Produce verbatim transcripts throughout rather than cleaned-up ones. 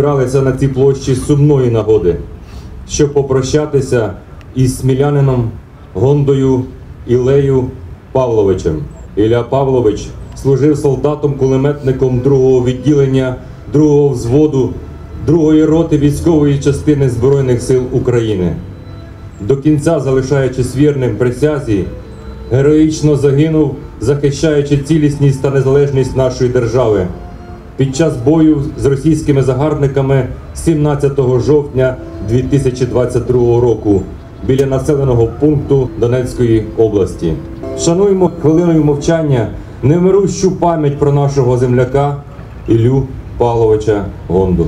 зібралися на цій площі з сумної нагоди, щоб попрощатися із смілянином Гондою Іллею Павловичем. Ілля Павлович служив солдатом-кулеметником другого відділення, другого взводу, другої роти військової частини Збройних сил України. До кінця, залишаючись вірним присязі, героїчно загинув, захищаючи цілісність та незалежність нашої держави під час бою з російськими загарбниками сімнадцятого жовтня дві тисячі двадцять другого року біля населеного пункту Донецької області. Шануємо хвилиною мовчання невмирущу пам'ять про нашого земляка Іллю Павловича Гонду.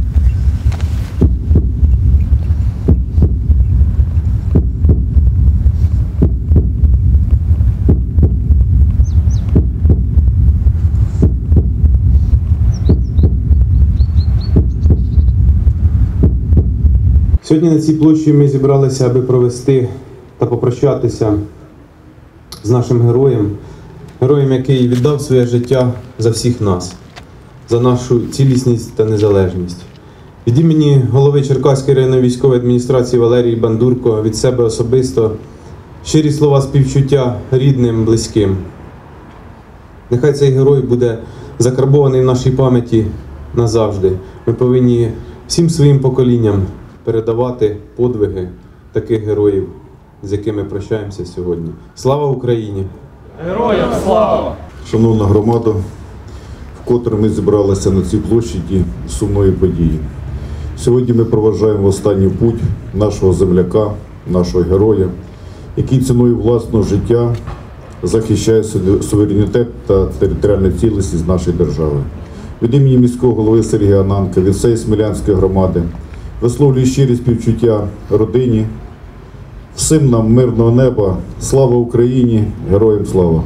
Сьогодні на цій площі ми зібралися, аби провести та попрощатися з нашим героєм, героєм, який віддав своє життя за всіх нас, за нашу цілісність та незалежність. Від імені голови Черкаської районної військової адміністрації Валерії Бандурко, від себе особисто, щирі слова співчуття рідним, близьким. Нехай цей герой буде закарбований в нашій пам'яті назавжди. Ми повинні всім своїм поколінням передавати подвиги таких героїв, з якими прощаємося сьогодні. Слава Україні! Героям слава! Шановна громада, вкотре ми зібралися на цій площаді сумної події. Сьогодні ми проважаємо в останній путь нашого земляка, нашого героя, який ціною власного життя захищає суверенітет та територіальну цілісність нашої держави. Від імені міського голови Сергія Ананка, від всієї Смілянської громади висловлюю щирі співчуття родині, всім нам мирного неба, слава Україні, героям слава!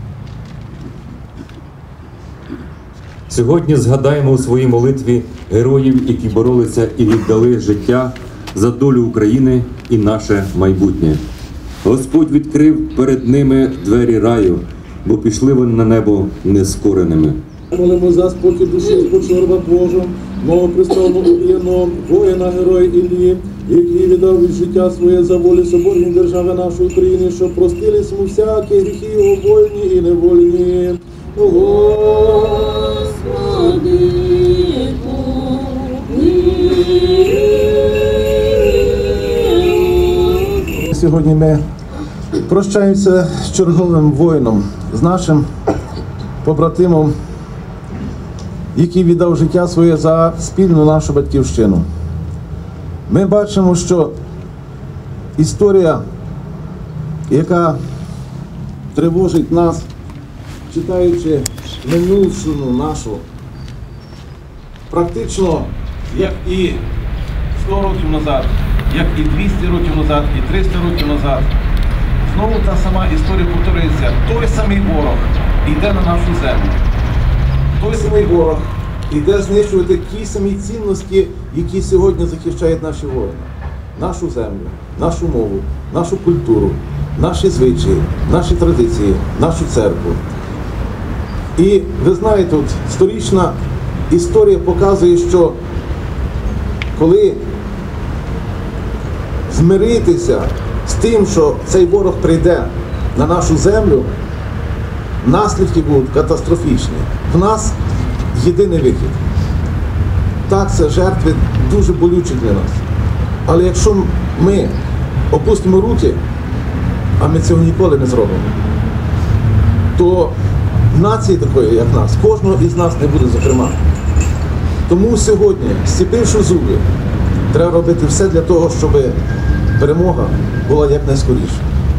Сьогодні згадаємо у своїй молитві героїв, які боролися і віддали життя за долю України і наше майбутнє. Господь відкрив перед ними двері раю, бо пішли вони на небо нескореними. Молимо за спокій душі спочилого раба Божого, новопристойного убієного воїна героя Іллі, який віддав від життя своє за волю соборної держави нашої України, щоб простились йому всякі гріхи його вольні і невольні. Господи, помилуй. Сьогодні ми прощаємося з черговим воїном, з нашим побратимом, який віддав життя своє за спільну нашу батьківщину. Ми бачимо, що історія, яка тривожить нас, читаючи минувшину нашу, практично, як і сто років назад, як і двісті років назад, і триста років назад, знову та сама історія повторюється. Той самий ворог йде на нашу землю. Той самий ворог йде знищувати ті самі цінності, які сьогодні захищають наші воїни. Нашу землю, нашу мову, нашу культуру, наші звичаї, наші традиції, нашу церкву. І ви знаєте, от сторічна історія показує, що коли змиритися з тим, що цей ворог прийде на нашу землю, наслідки будуть катастрофічні. В нас єдиний вихід. Так, це жертви дуже болючі для нас. Але якщо ми опустимо руки, а ми цього ніколи не зробимо, то нації такої, як нас, кожного із нас не буде, зокрема. Тому сьогодні, зціпивши зуби, треба робити все для того, щоб перемога була якнайскоріше.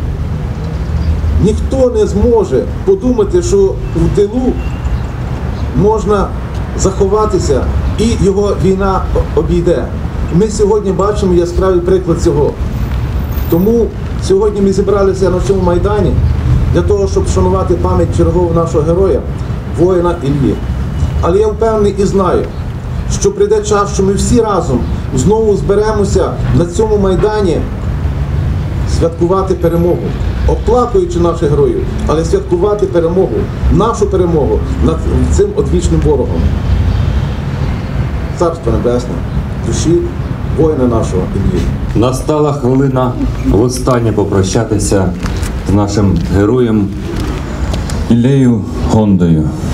Ніхто не зможе подумати, що в тилу можна заховатися і його війна обійде. Ми сьогодні бачимо яскравий приклад цього. Тому сьогодні ми зібралися на цьому Майдані для того, щоб вшанувати пам'ять чергового нашого героя, воїна Іллі. Але я впевнений і знаю, що прийде час, що ми всі разом знову зберемося на цьому Майдані святкувати перемогу, оплакуючи наших героїв, але святкувати перемогу, нашу перемогу над цим одвічним ворогом. Царство Небесне, душі воїна нашого Іллі. Настала хвилина востаннє попрощатися з нашим героєм Іллею Гондою.